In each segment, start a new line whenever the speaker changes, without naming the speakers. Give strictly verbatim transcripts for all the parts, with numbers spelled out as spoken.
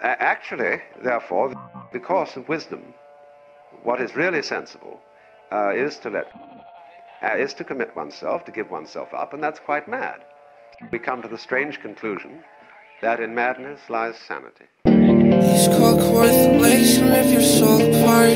Actually, therefore, because of wisdom, what is really sensible uh, is to let, uh, is to commit oneself, to give oneself up, and that's quite mad. We come to the strange conclusion that in madness lies sanity.
These Kawartha Lakes can rip your soul apart.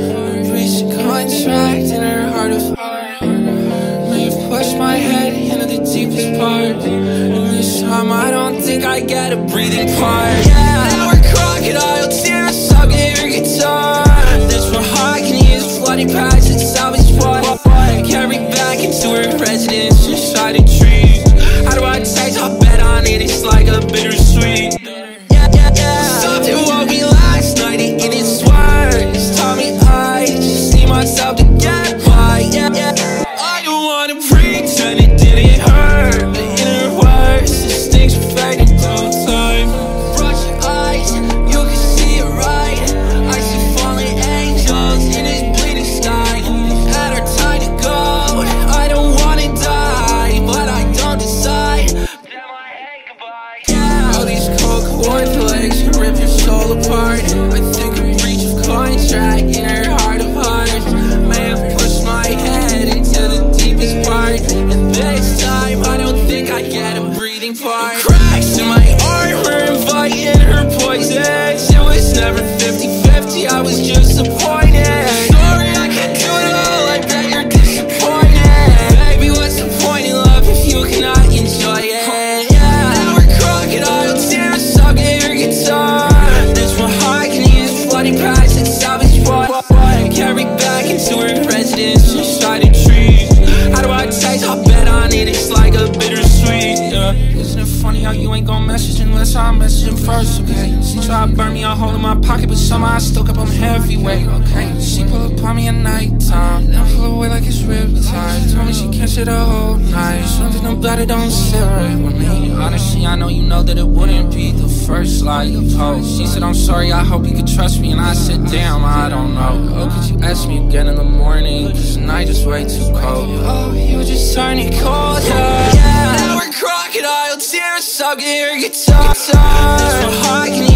Reach a contract in her heart of heart. May have pushed my head into the deepest part, and this time I don't think I get a breathing part. Yeah, now we're crocodile tears, I'll get your guitar. This mahogany is flooding past its salvage boy. Carried back into her residence inside a tree. How do I taste? I bet on it, it's like a bittersweet. Yeah, yeah, yeah. Something woke me last night, it in its words taught me I just need myself to get by. Yeah, yeah. I don't wanna pretend it didn't hurt, but in her words, this thing's perfect in no time. Brush your eyes, you can see it right. I see falling angels in this bleeding sky. At our time to go, I don't wanna die, but I don't decide. Damn, I hate goodbye. Yeah, all these cold Kawartha Lakes can rip your soul apart. I think a breach of contract in her heart of hearts. May have pushed my head into the deepest part, and this time I don't think I get a breathing part. Cracks in my armor inviting her poisons. It was never fifty fifty, I was just disappointed. Sorry I can't do it all, I bet you're disappointed. Baby, what's the point in love if you cannot enjoy it? Yeah, now we're crocodile tears, I'll get your guitar. This mahogany is flooding past its salvage boy. Carried back into her residence inside a tree. How do I taste? I bet on it, it's like a bittersweet. Yeah. Isn't it funny how you ain't gon' message unless I message him first, okay? She tried to burn me a hole in my pocket, but somehow I still kept on heavyweight, okay? She pull up on me at nighttime, then pull away like it's riptide. Told me she can't sit the whole night. Something about it don't sit right with me. Honestly, I know you know that it wouldn't be the first lie you post. She said, I'm sorry, I hope you could trust me, and I said, damn, I don't know. Oh, could you ask me again in the morning? Cause the night is way too cold. Oh, you just turn it cold, yeah. Now we're crocodile tears, I'll get your guitar. This mahogany